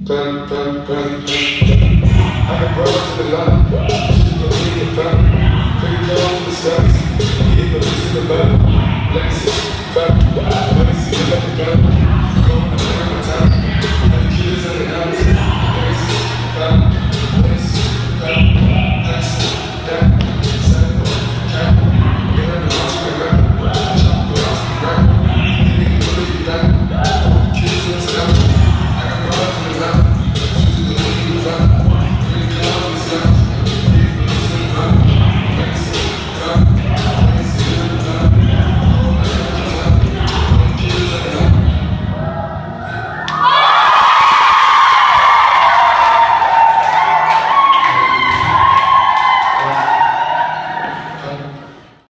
Dun, dun, dun, dun. I can run to the line, she's gonna leave the family. Take it down to the steps, get the least in the back.